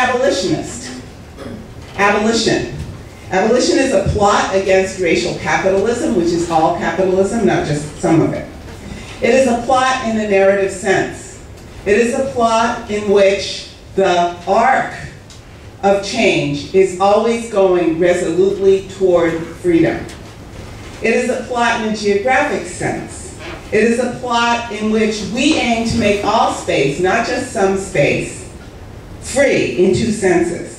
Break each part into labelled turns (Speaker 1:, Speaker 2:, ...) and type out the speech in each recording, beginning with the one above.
Speaker 1: abolitionist? Abolition. Abolition is a plot against racial capitalism, which is all capitalism, not just some of it. It is a plot in a narrative sense. It is a plot in which the arc of change is always going resolutely toward freedom. It is a plot in a geographic sense. It is a plot in which we aim to make all space, not just some space, free in two senses.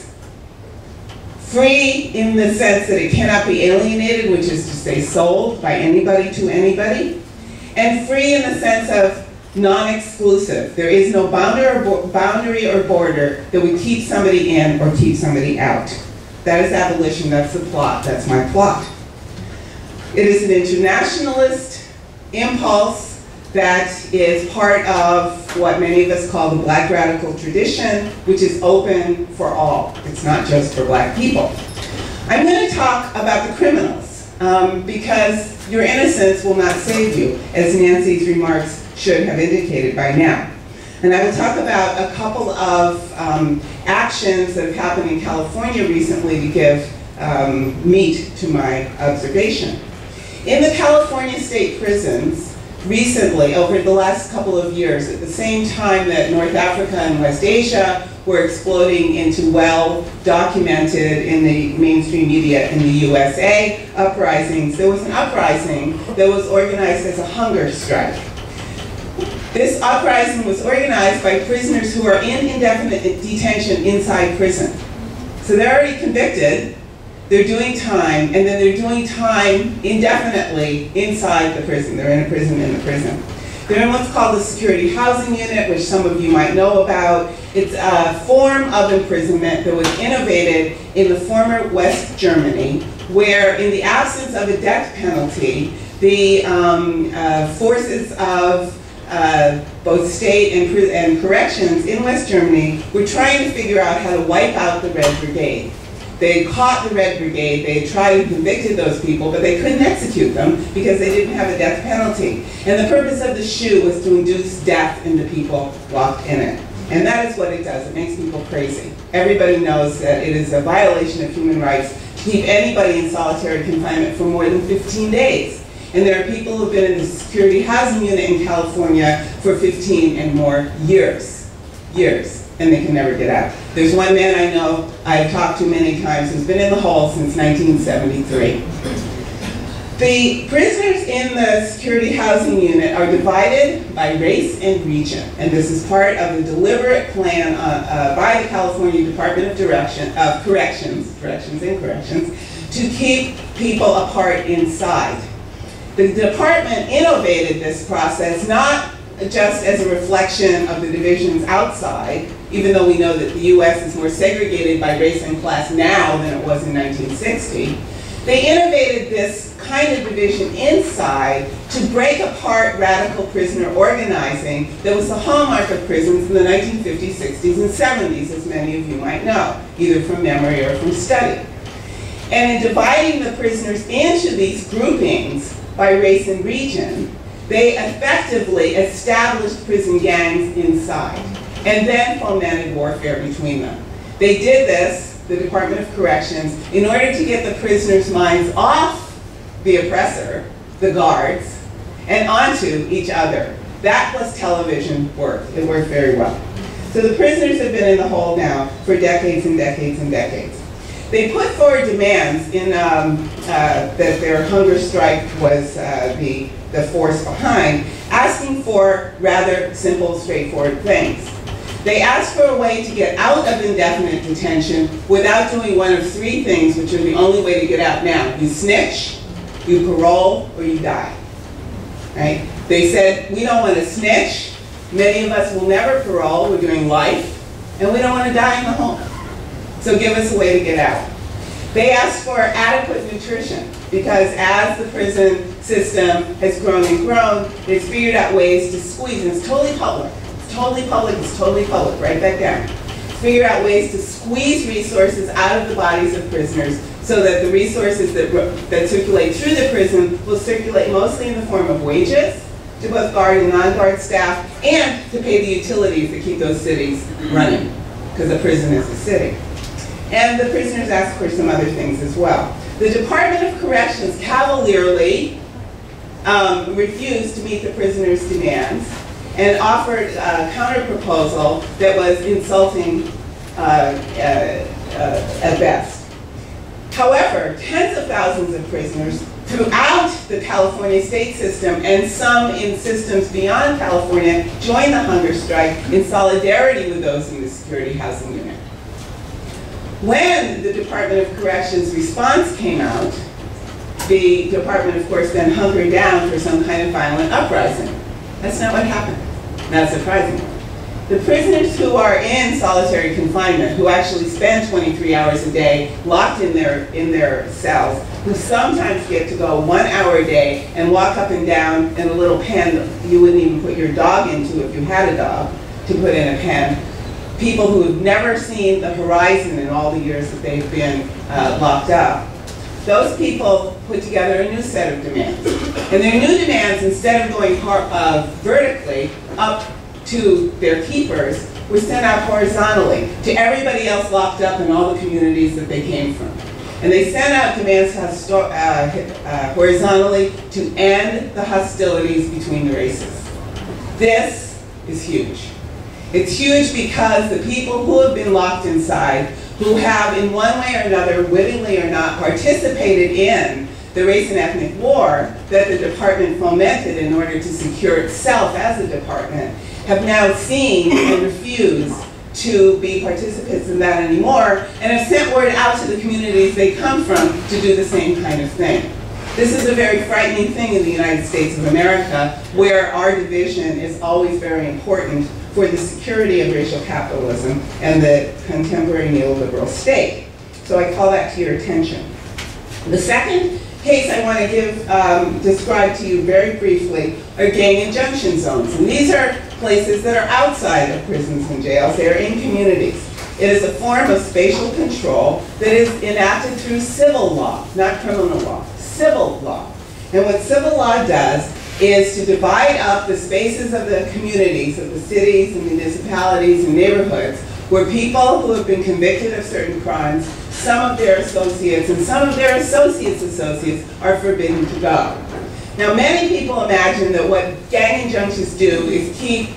Speaker 1: Free in the sense that it cannot be alienated, which is to say sold by anybody to anybody, and free in the sense of non-exclusive. There is no boundary or border that would keep somebody in or keep somebody out. That is abolition, that's the plot, that's my plot. It is an internationalist impulse that is part of what many of us call the black radical tradition, which is open for all. It's not just for black people. I'm going to talk about the criminals because your innocence will not save you, as Nancy's remarks should have indicated by now. And I will talk about a couple of actions that have happened in California recently to give meat to my observation. In the California state prisons, recently, over the last couple of years, at the same time that North Africa and West Asia were exploding into well-documented in the mainstream media in the USA uprisings, there was an uprising that was organized as a hunger strike. This uprising was organized by prisoners who are in indefinite detention inside prison. So they're already convicted, they're doing time, and then they're doing time indefinitely inside the prison. They're in a prison in the prison. They're in what's called the security housing unit, which some of you might know about. It's a form of imprisonment that was innovated in the former West Germany, where in the absence of a death penalty, the forces of both state and corrections in West Germany were trying to figure out how to wipe out the Red Brigade. They had caught the Red Brigade, they had tried and convicted those people, but they couldn't execute them because they didn't have a death penalty. And the purpose of the shoe was to induce death in the people locked in it. And that is what it does, it makes people crazy. Everybody knows that it is a violation of human rights to keep anybody in solitary confinement for more than 15 days. And there are people who have been in the security housing unit in California for 15 and more years. And they can never get out. There's one man I know I've talked to many times who's been in the hole since 1973. The prisoners in the security housing unit are divided by race and region, and this is part of the deliberate plan by the California Department of Corrections to keep people apart inside. The department innovated this process not just as a reflection of the divisions outside, even though we know that the US is more segregated by race and class now than it was in 1960. They innovated this kind of division inside to break apart radical prisoner organizing that was the hallmark of prisons in the 1950s, 60s, and 70s, as many of you might know, either from memory or from study. And in dividing the prisoners into these groupings by race and region, they effectively established prison gangs inside and then fomented warfare between them. They did this, the Department of Corrections, in order to get the prisoners' minds off the oppressor, the guards, and onto each other. That plus television worked. It worked very well. So the prisoners have been in the hole now for decades and decades and decades. They put forward demands in that their hunger strike was the force behind, asking for rather simple, straightforward things. They asked for a way to get out of indefinite detention without doing one of three things, which are the only way to get out now. You snitch, you parole, or you die. Right? They said, we don't want to snitch. Many of us will never parole. We're doing life. And we don't want to die in the home. So give us a way to get out. They asked for adequate nutrition because as the prison system has grown and grown, it's figured out ways to squeeze, and it's totally public. It's totally public, it's totally public, write that down. Figure out ways to squeeze resources out of the bodies of prisoners so that the resources that circulate through the prison will circulate mostly in the form of wages to both guard and non-guard staff and to pay the utilities that keep those cities running. because a prison is a city. And the prisoners asked for some other things as well. The Department of Corrections cavalierly refused to meet the prisoners' demands and offered a counter-proposal that was insulting at best. However, tens of thousands of prisoners throughout the California state system and some in systems beyond California joined the hunger strike in solidarity with those in the security housing unit. When the Department of Corrections response came out, the department, of course, then hunkered down for some kind of violent uprising. That's not what happened, not surprisingly. The prisoners who are in solitary confinement, who actually spend 23 hours a day locked in their cells, who sometimes get to go 1 hour a day and walk up and down in a little pen you wouldn't even put your dog into if you had a dog, to put in a pen, people who have never seen the horizon in all the years that they've been locked up. Those people put together a new set of demands. And their new demands, instead of going vertically up to their keepers, were sent out horizontally to everybody else locked up in all the communities that they came from. And they sent out demands horizontally to end the hostilities between the races. This is huge. It's huge because the people who have been locked inside, who have in one way or another, wittingly or not, participated in the race and ethnic war that the department fomented in order to secure itself as a department, have now seen and refused to be participants in that anymore, and have sent word out to the communities they come from to do the same kind of thing. This is a very frightening thing in the United States of America, where our division is always very important for the security of racial capitalism and the contemporary neoliberal state. So I call that to your attention. The second case I want to describe to you very briefly are gang injunction zones. And these are places that are outside of prisons and jails. They are in communities. It is a form of spatial control that is enacted through civil law, not criminal law, civil law. And what civil law does is to divide up the spaces of the communities, of the cities and municipalities and neighborhoods, where people who have been convicted of certain crimes, some of their associates and some of their associates' associates are forbidden to go. Now, many people imagine that what gang injunctions do is keep,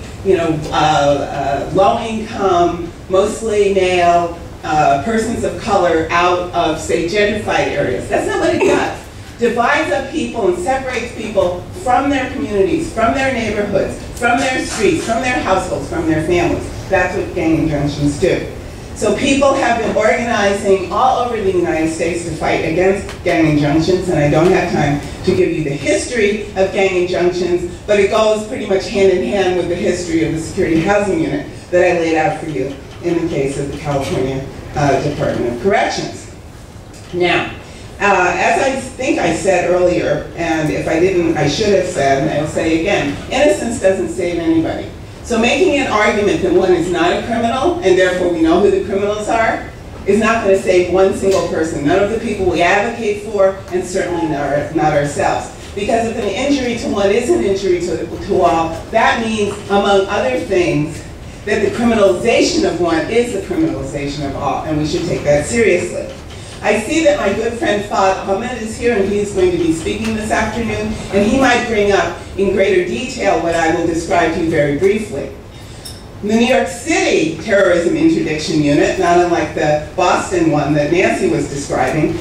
Speaker 1: low-income, mostly male persons of color out of, say, gentrified areas. That's not what it does. Divides up people and separates people from their communities, from their neighborhoods, from their streets, from their households, from their families. That's what gang injunctions do. So people have been organizing all over the United States to fight against gang injunctions, and I don't have time to give you the history of gang injunctions, but it goes pretty much hand in hand with the history of the security housing unit that I laid out for you in the case of the California Department of Corrections. Now, as I think I said earlier, and if I didn't, I should have said, and I'll say again, innocence doesn't save anybody. So making an argument that one is not a criminal, and therefore we know who the criminals are, is not going to save one single person. None of the people we advocate for, and certainly not ourselves. Because if an injury to one is an injury to all, that means, among other things, that the criminalization of one is the criminalization of all, and we should take that seriously. I see that my good friend Fahd Ahmed is here, and he is going to be speaking this afternoon, and he might bring up in greater detail what I will describe to you very briefly. The New York City Terrorism Interdiction Unit, not unlike the Boston one that Nancy was describing,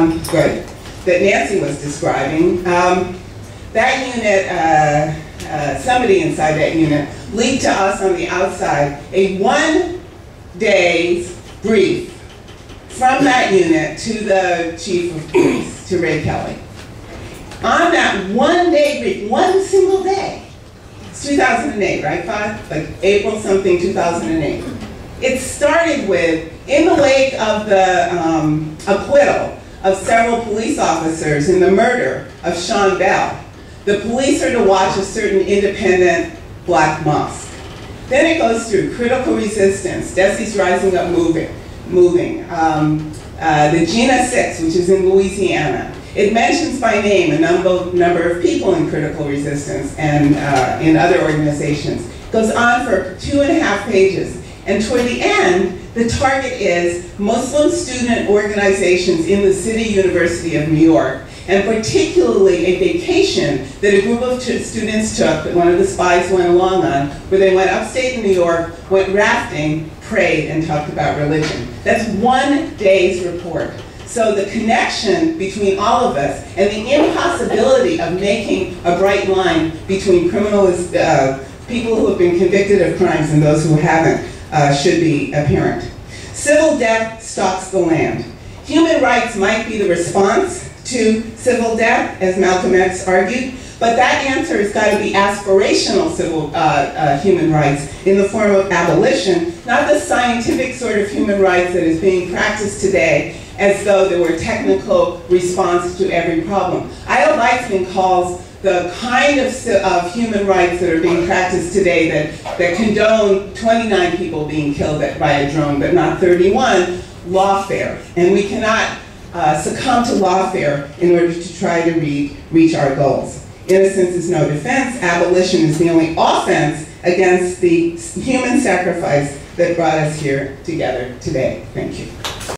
Speaker 1: that unit, somebody inside that unit leaked to us on the outside a 1 day's brief from that unit to the chief of police, to Ray Kelly. On that 1 day brief, one single day, it's 2008, right, Fahd? Like April something, 2008. It started with, in the wake of the acquittal of several police officers in the murder of Sean Bell, the police are to watch a certain independent black mosque. Then it goes through critical resistance, Desi's Rising Up Moving, the Gina 6, which is in Louisiana. It mentions by name a number of people in critical resistance and in other organizations. It goes on for 2.5 pages. And toward the end, The target is Muslim student organizations in the City University of New York, and particularly a vacation that a group of students took, that one of the spies went along on, where they went upstate in New York, went rafting, prayed, and talked about religion. That's one day's report. So the connection between all of us and the impossibility of making a bright line between people who have been convicted of crimes and those who haven't should be apparent. Civil death stalks the land. Human rights might be the response to civil death, as Malcolm X argued, but that answer has got to be aspirational human rights in the form of abolition, not the scientific sort of human rights that is being practiced today as though there were technical response to every problem. Ida Weitzman calls the kind of human rights that are being practiced today that condone 29 people being killed by a drone, but not 31, lawfare. And we cannot succumb to lawfare in order to try to reach our goals. Innocence is no defense. Abolition is the only offense against the human sacrifice that brought us here together today. Thank you.